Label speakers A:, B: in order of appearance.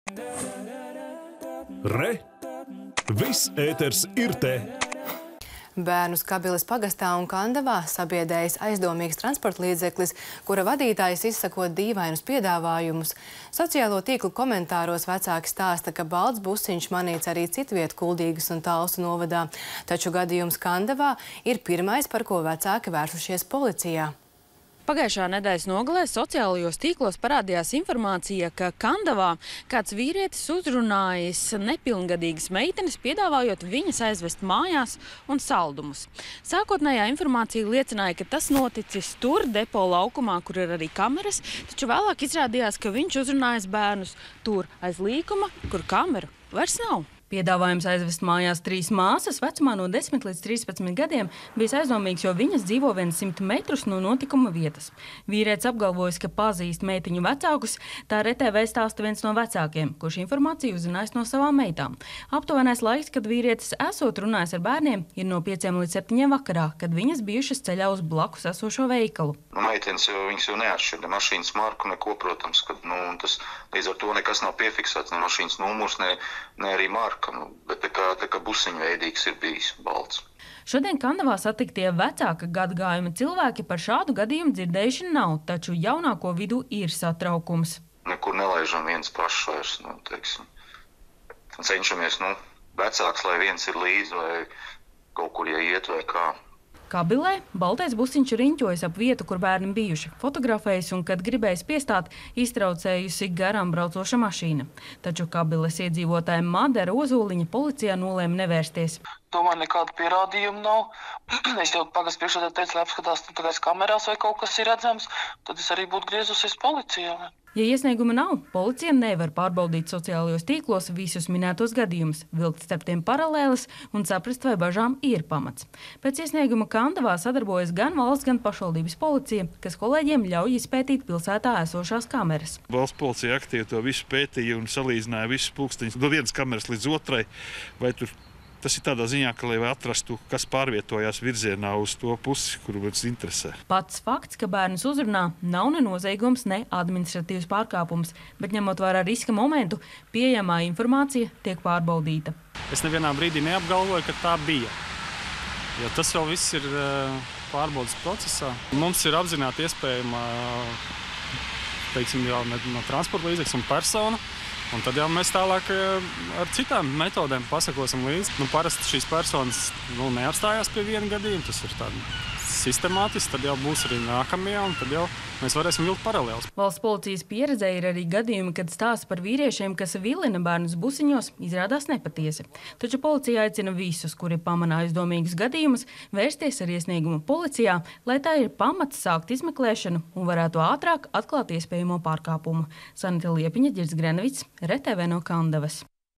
A: Re! Viss ēters ir te!
B: Bērnus Kabiles pagastā un Kandavā sabiedējis aizdomīgs transporta līdzeklis, kura vadītājs izsako dīvainus piedāvājumus. Sociālo tīklu komentāros vecāki stāsta, ka balts busiņš manīts arī citviet Kuldīgas un Talsu novadā. Taču gadījums Kandavā ir pirmais, par ko vecāki vērsušies policijā.
C: Pagājušā nedēļas nogalē sociālajos tīklos parādījās informācija, ka Kandavā kāds vīrietis uzrunājis nepilngadīgas meitenes, piedāvājot viņas aizvest mājās un saldumus. Sākotnējā informācija liecināja, ka tas noticis tur, depo laukumā, kur ir arī kameras, taču vēlāk izrādījās, ka viņš uzrunājas bērnus tur aiz līkuma, kur kameru vairs nav. Piedāvājums aizvest mājās 3 māsas vecumā no 10 līdz 13 gadiem bija aizdomīgs, jo viņas dzīvo vien 100 metrus no notikuma vietas. Vīrietis apgalvojas, ka pazīst meitiņu vecākus, tā RTV stāsta viens no vecākiem, kurš informāciju uzzinājis no savām meitām. Aptuvenais laiks, kad vīrietis esot runājis ar bērniem, ir no 5 līdz 7 vakarā, kad viņas bijušas ceļā uz blakus esošo veikalu.
D: Meitenes viņas jau neatšķir, ne mašīnas marku, neko, protams, kad tas līdz ar to nekas nav piefiksēts, ne mašīnas numurs, ne arī marka. Bet tā kā busiņveidīgs ir bijis balts.
C: Šodien Kandavā satiktie vecāka gadagājuma cilvēki par šādu gadījumu dzirdējuši nav, taču jaunāko vidū ir satraukums.
D: Nekur nelaižam viens pašs vairs, teiksim. Cenšamies, vecāks, lai viens ir līdzi, vai kaut kur iet vai kā.
C: Kabilē baltais busiņš riņķojas ap vietu, kur bērni bijuši, fotografējis un, kad gribējis piestāt, iztraucējusi garām braucoša mašīna. Taču Kabiles iedzīvotāja Madara Ozoliņa policijā nolēma nevērsties.
E: Tomēr nekādu pierādījumu nav. Es jau pagastu priekšā teicu, lai apskatās tagad kamerās vai kaut kas ir redzams, tad es arī būtu griezusies policijā.
C: Ja iesnieguma nav, policija nevar pārbaudīt sociālajos tīklos visus minētos gadījumus, vilkt starp tiem paralēles un saprast, vai bažām ir pamats. Pēc iesnieguma Kandavā sadarbojas gan valsts, gan pašvaldības policija, kas kolēģiem ļauj izpētīt pilsētā esošās kameras.
F: Valsts policija aktīvi to visu pētīja un salīdzināja visus pulksteņus no vienas kameras līdz otrai, vai tur. Tas ir tādā ziņā, ka, lai atrastu, kas pārvietojās virzienā uz to pusi, kuru mums interesē.
C: Pats fakts, ka bērnus uzrunā, nav ne noziegums, ne administratīvs pārkāpums, bet ņemot vērā riska momentu, pieejamā informācija tiek pārbaudīta.
G: Es nevienā brīdī neapgalvoju, ka tā bija, jo tas vēl viss ir pārbaudas procesā. Mums ir apzināti iespējama, teiksim, jau no transporta līdzekļa un persona. Un tad jau mēs tālāk ar citām metodēm pasakosim līdzi. Parasti šīs personas neapstājās pie viena gadījuma, tas ir tādi sistemātiski, tad jau būs arī nākamie, un tad jau mēs varēsim vilkt paralēlus.
C: Valsts policijas pieredzē ir arī gadījumi, kad stāsta par vīriešiem, kas vilina bērnus busiņos, izrādās nepatiesi. Taču policija aicina visus, kuri pamanā aizdomīgus gadījumus, vērsties ar iesniegumu policijā, lai tā ir pamats sākt izmeklēšanu un varētu ātrāk atklāt iespējamo pārkāpumu. Sanita Liepiņa, Ģirds Grenevits, RTV no Kandavas.